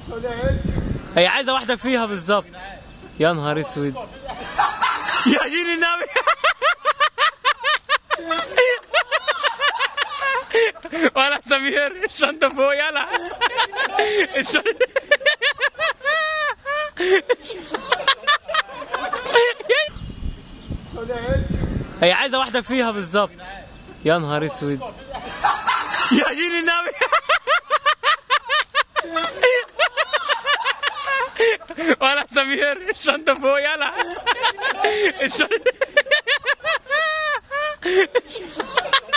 هي عايزه واحده فيها بالظبط. يا نهار اسود يا دين النبي. ولا سمير الشنطه فوق يلا. هي عايزه واحده فيها بالظبط. يا نهار اسود يا دين النبي. ولا سمير الشنطه فوق يلا. الشنطه